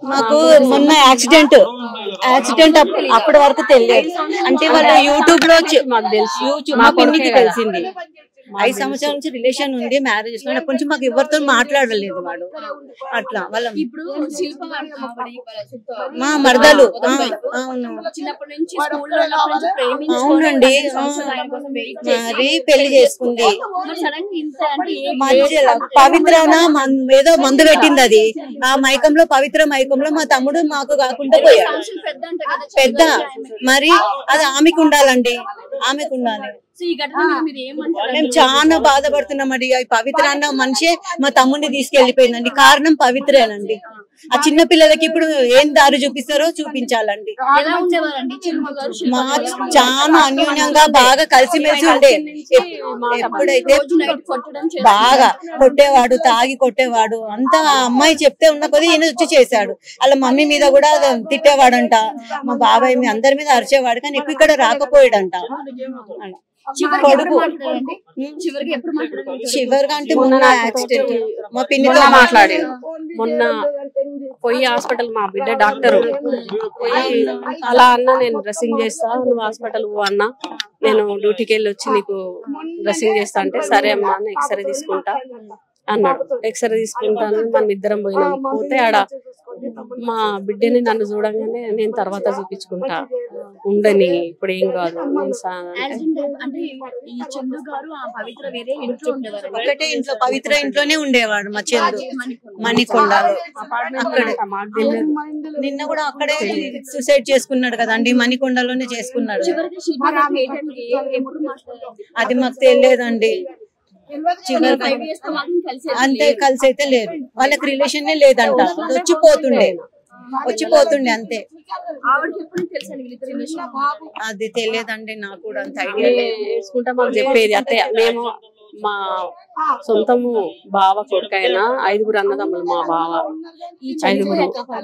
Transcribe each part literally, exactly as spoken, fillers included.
మాకు మొన్న accident accident అప్పటి వరకు తెలియదు. అంటే వాళ్ళు యూట్యూబ్ లో మాకు తెలుసు, యూట్యూబ్ మా పిన్నికి తెలిసింది. ఐదు సంవత్సరాల నుంచి రిలేషన్ ఉంది, మ్యారేజ్ లో కొంచెం మాకు ఎవరితో మాట్లాడలేదు వాడు. అట్లా వాళ్ళ మా మరదలు. అవును అవునండి, మరి పెళ్లి చేసుకుంది. మధ్యలో పవిత్రన ఏదో మందు పెట్టింది, అది ఆ మైకంలో పవిత్ర మైకంలో మా తమ్ముడు మాకు కాకుండా పోయాడు. పెద్ద మరి అది ఆమెకు ఉండాలండి, ఆమెకు ఉండాలి. మేము చాలా బాధపడుతున్నామండి. పవిత్ర అన్న మనిషే మా తమ్ముడిని తీసుకెళ్లిపోయిందండి. కారణం పవిత్రేనండి. ఆ చిన్న పిల్లలకి ఇప్పుడు ఏం దారి చూపిస్తారో చూపించాలండి. మా చాలా అన్యోన్యంగా బాగా కలిసిమెలిసి ఉండే. ఎప్పుడైతే బాగా కొట్టేవాడు, తాగి కొట్టేవాడు. అంతా అమ్మాయి చెప్తే ఉన్న కొద్ది ఈయన వచ్చి చేశాడు. వాళ్ళ మమ్మీ మీద కూడా తిట్టేవాడంట, మా బాబాయ్ మీ అందరి మీద అరిచేవాడు. కానీ ఎక్కువ ఇక్కడ రాకపోయాడంట. చివరిగా అంటే మొన్న యాక్సిడెంట్ మా పిన్నితో మాట్లాడాడు. మొన్న పోయి హాస్పిటల్ మా బిడ్డ డాక్టర్ పోయి అలా అన్న, నేను డ్రెస్సింగ్ చేస్తా, నువ్వు హాస్పిటల్ పో అన్న, నేను డ్యూటీకి వెళ్ళి వచ్చి నీకు డ్రెస్సింగ్ చేస్తా అంటే సరే అమ్మా అని ఎక్స్రే తీసుకుంటా అన్నాడు. ఎక్స్రే తీసుకుంటాను మనం ఇద్దరం పోయినాం. పోతే ఆడ మా బిడ్డని నన్ను చూడంగానే నేను తర్వాత చూపించుకుంటా ఉండని, ఇప్పుడు ఏం కాదు. ఒకటే ఇంట్లో పవిత్ర ఇంట్లోనే ఉండేవాడు మా చందు మణికొండలో. అక్కడే నిన్న కూడా అక్కడే సూసైడ్ చేసుకున్నాడు కదండి, మణికొండలోనే చేసుకున్నాడు. అది మాకు తెలియదండి. అంతే కలిసి అయితే లేదు, వాళ్ళకి రిలేషన్ లేదంట. వచ్చిపోతుండే వచ్చిపోతుండే అంతే. అది తెలియదండి నాకు కూడా అంత ఐడియా వేసుకుంటా మాకు చెప్పేది. అత్తయ్య మేము మా సొంతము బావ కొడుకైనా ఐదుగురు అన్నదమ్ములు మా బావ ఐదుగురు.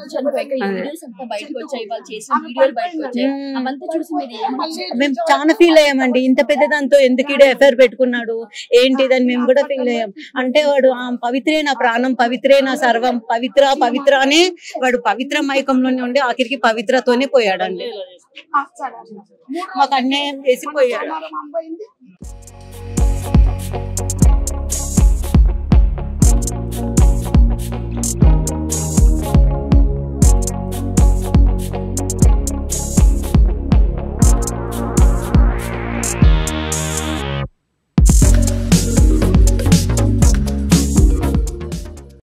మేము చాలా ఫీల్ అయ్యామండి. ఇంత పెద్ద దాంతో ఎందుకు ఈడే ఎఫ్ఐఆర్ పెట్టుకున్నాడు ఏంటిదని మేము కూడా ఫీల్ అయ్యాం. అంటే వాడు ఆ పవిత్రే నా ప్రాణం, పవిత్రే నా సర్వం, పవిత్ర పవిత్ర అనే వాడు పవిత్ర మైకంలోనే ఉండి ఆఖరికి పవిత్రతోనే పోయాడండి. మాకు అన్యాయం చేసి పోయాడు.